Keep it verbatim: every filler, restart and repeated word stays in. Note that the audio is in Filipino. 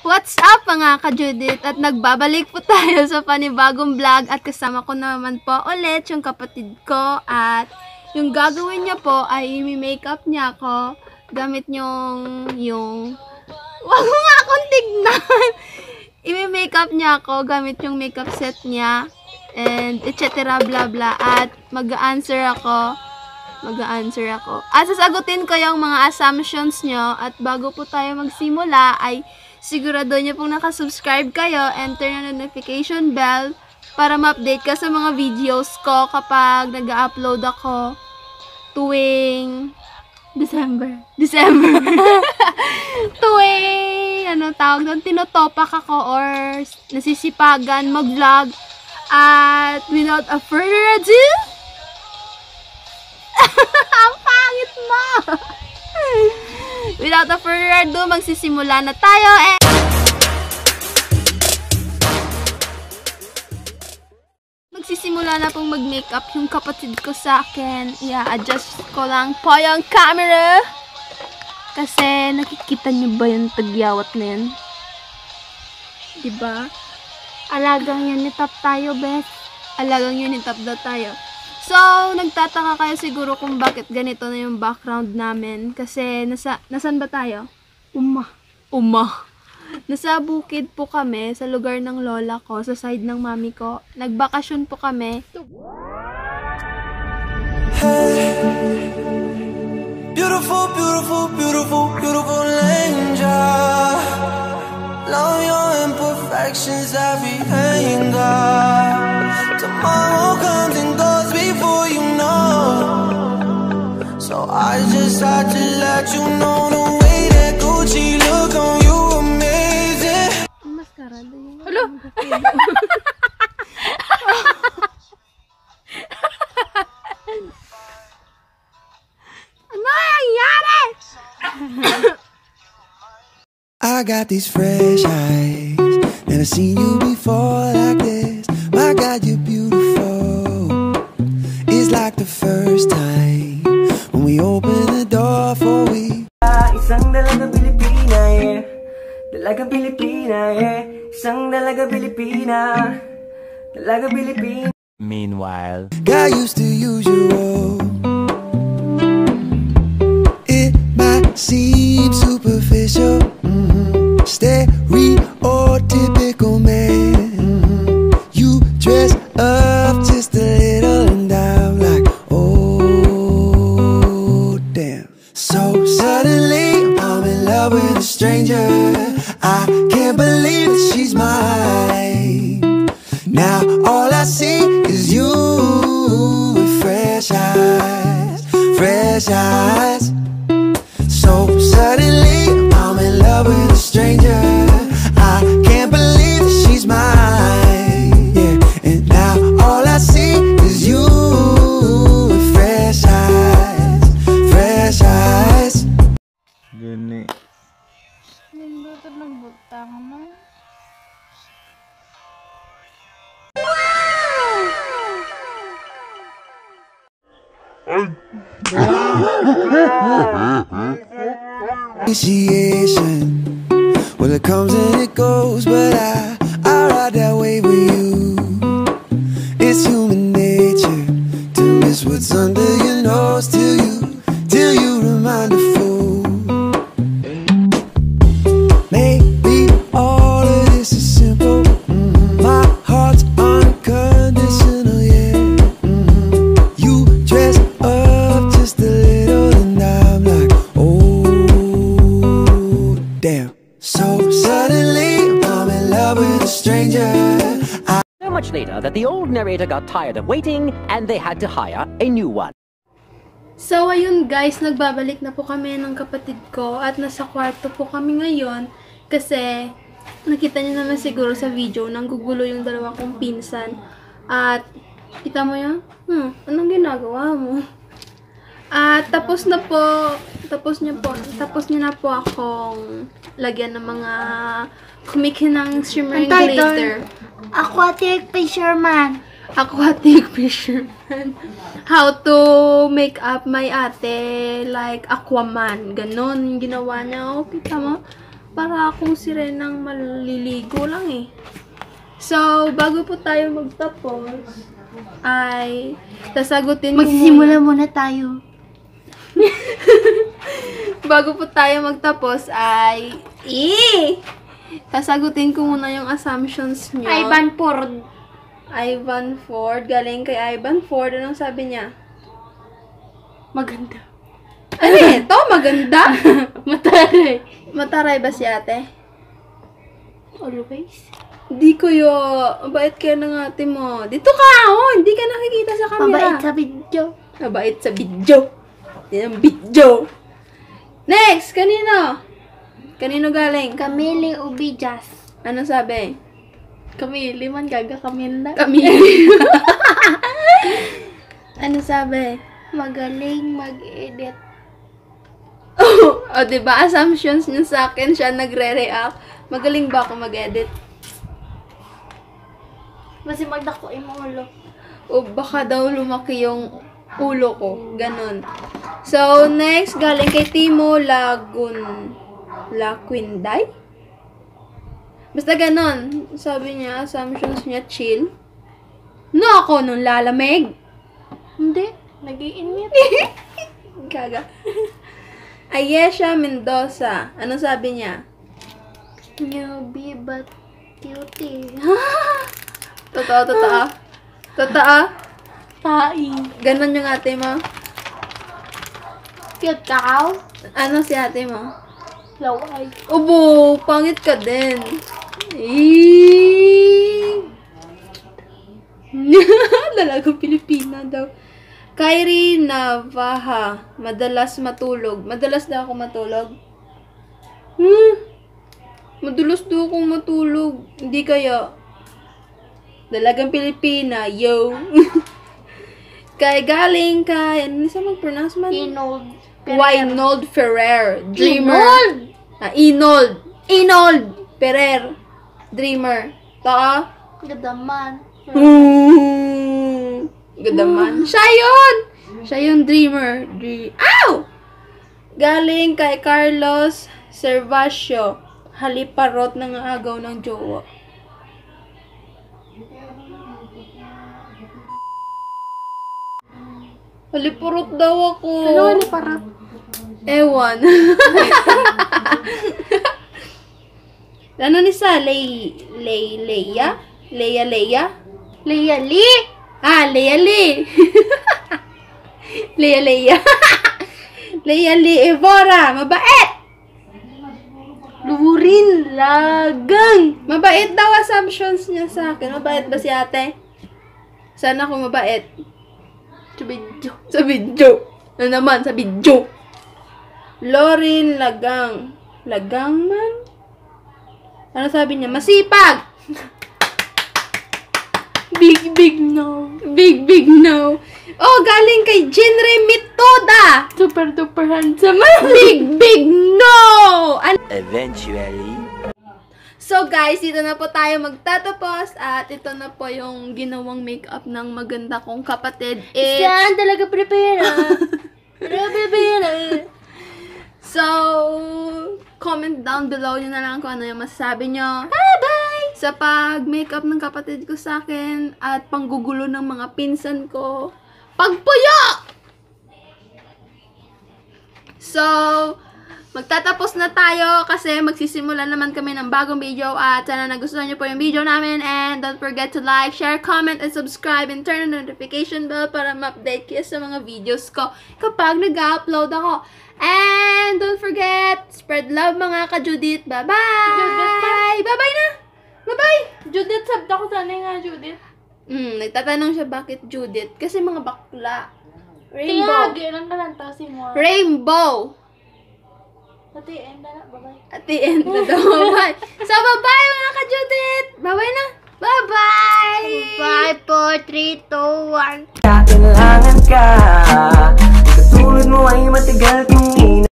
What's up mga ka-Judith? At nagbabalik po tayo sa panibagong vlog at kasama ko naman po ulit yung kapatid ko at yung gagawin niya po ay i-makeup niya ako gamit yung yung wag mo nga akong tignan. I-makeup niya ako gamit yung makeup set niya and et cetera bla bla at mag-answer ako mag-answer ako. At sasagutin ko yung mga assumptions nyo at bago po tayo magsimula ay sigurado nyo pong nakasubscribe kayo and turn on notification bell para ma-update ka sa mga videos ko kapag nag-upload ako tuwing December. December. tuwing, ano tawag doon, tinotopak ako or nasisipagan mag-vlog. At without a further ado, ang pangit mo! Without a further ado, magsisimula na tayo eh! Magsisimula na pong mag-makeup yung kapatid ko sa akin. I-adjust ko lang po yung camera. Kasi nakikita niyo ba yung tagyawat na yan? Diba? Alagang unitap tayo, best. Alagang unitap daw tayo. So, nagtataka kayo siguro kung bakit ganito na yung background namin. Kasi, nasa, nasan ba tayo? Uma. Uma. Nasa bukid po kami, sa lugar ng lola ko, sa side ng mami ko. Nagbakasyon po kami. Hey, beautiful, beautiful, beautiful, beautiful angel. Love your imperfections, every anger. Tomorrow comes and goes before you know. So I just had to let you know the way that Gucci look on you amazing. Mascara na yun. Hello? Ano nangyari? I got these fresh eyes. Never seen you before like this. My God, you're beautiful. It's like the first time when we open the door for we. Isang dalaga Pilipina, yeah. Dalaga Pilipina, yeah. Isang dalaga Pilipina. Dalaga Pilipina. Meanwhile, got used to usual. It might seem superficial. Mm-hmm. Stereotypical man. Mm-hmm. You dress up just a little and I'm like, oh damn. So suddenly I'm in love with a stranger. I can't believe that she's mine. Now all I see is you with fresh eyes, fresh eyes. So suddenly I'm in love with a stranger. I can't believe that she's mine. Yeah, and now all I see is you with fresh eyes, fresh eyes. gani. Nindot ng butang mo. Appreciation, well it comes and it goes, but I, I ride that wave with you. It's human nature to miss what's under your nose till you, till you remind a fool. Maybe all of this is simple. Mm-hmm. My heart's unconditional, yeah. Mm-hmm. You dress up just a little and I'm like, oh damn. So suddenly I'm in love with a stranger. I So much later that the old narrator got tired of waiting and they had to hire a new one. So, ayun guys, nagbabalik na po kami ng kapatid ko at nasa kwarto po kami ngayon kasi nakita niyo naman siguro sa video nang gugulo yung dalawa kong pinsan at kita mo yun? Hmm, anong ginagawa mo? At tapos na po, tapos niya po, tapos niya na po akong lagyan ng mga kumikinang shimmering glitter. Aquatic Fisherman. Aquatic Fisherman. How to make up my ate like Aquaman. Ganon yung ginawa niya. Oh, kita mo? para akong sirenang maliligo lang eh. So, bago po tayo magtapos, ay sasagutin ko Magsisimula muna tayo. bago po tayo magtapos ay eh sasagutin ko muna yung assumptions nyo. Ivan Ford. Ivan Ford. Galing kay Ivan Ford. Anong sabi niya? Maganda. Ano ito? Maganda? Mataray. Mataray ba si ate? Always. Hindi ko yo. Mabait kayo ng ate mo. Dito ka! Oh, hindi ka nakikita sa camera. Mabait sa video. Mabait sa video. Yan ang video. Next! Kanino? Kanino galing? Camille Ubijas. Ano sabi? Camille man, gaga Camille na. Camille. Ano sabi? Magaling mag-edit. Oh, oh, diba? Assumptions niya sa akin, siya nagre-react. Magaling ba ako mag-edit? Kasi magdako yung ulo. O baka daw lumaki yung ulo ko. Ganon. So, next, galing kay Timo Lagun... Laquinday? Basta ganon. Sabi niya, assumptions niya, chill. No ako nung lalamig. Hindi. Nag-i-init. Gaga. Ayesha Mendoza. Ano sabi niya? Newbie but cutie. Totoo, totoo. Totoo. Tai. Ganon yung ate mo. Cute ka. Ano si ate mo? Laway. Obo, pangit ka din. Eee. Dalagang Pilipina daw. Kyrie Navaja. Madalas matulog. Madalas daw ako matulog. Hmm. Madalas daw akong matulog. Hindi kaya. Dalagang Pilipina. Yo. Kay galing kay, ano nisa mag-pronounce man? Inold. Wynold Ferrer. Dreamer. Inold! Ah, Inold. Inold Ferrer. Dreamer. Ta? Gadaman. Hmm. Ganda man. Siya yun! Siya yung dreamer. Dre- Ow! Galing kay Carlos Servacio. Haliparot ng agaw ng jowa. Haliparot daw ako. Ano ni para? Ewan. Ano ni sa? Lay... Lay... Leia? Leia Leia? Leia Lee! Ah, Leia Lee. Leia Leia. Leia Lee Evora. Mabait. Lurin Lagang! Mabait daw assumptions niya sa akin. Mabait ba si ate? Sana ako mabait. Sa video. Sa video. Ano naman, sa video. Lorin Lagang. Lagang man? Ano sabi niya? Masipag! Big, big no. Big, big no. Oh, galing kay Jinre Mitoda. Super duper handsome. Big, big no! An- Eventually. So guys, dito na po tayo magtatapos at ito na po yung ginawang makeup ng maganda kong kapatid. It's... Saan talaga prepare? Prepare. So, comment down below nyo na lang kung ano yung masasabi nyo. Bye-bye! Sa pag-makeup ng kapatid ko sa akin at panggugulo ng mga pinsan ko. Pagpuyo! So, magtatapos na tayo kasi magsisimula naman kami ng bagong video at sana nagustuhan nyo po yung video namin and don't forget to like, share, comment, and subscribe and turn on the notification bell para ma-update kayo sa mga videos ko kapag nag-upload ako. And don't forget, spread love mga ka-Judith. Bye-bye! Judith pa? Bye-bye na! Bye-bye! Judith, sabda ko sana nga, Judith. Hmm, nagtatanong siya bakit Judith. Kasi mga bakla. Rainbow. Rainbow. Tiya, lang ka lang tasin mo. Rainbow. At the end na na, bye-bye. At the end na daw. Bye. So, bye-bye mga ka-Judith. Bye-bye na. Bye-bye. five, four, three, two, one. Kailangan ka. Katulad mo ay matagal kong ina.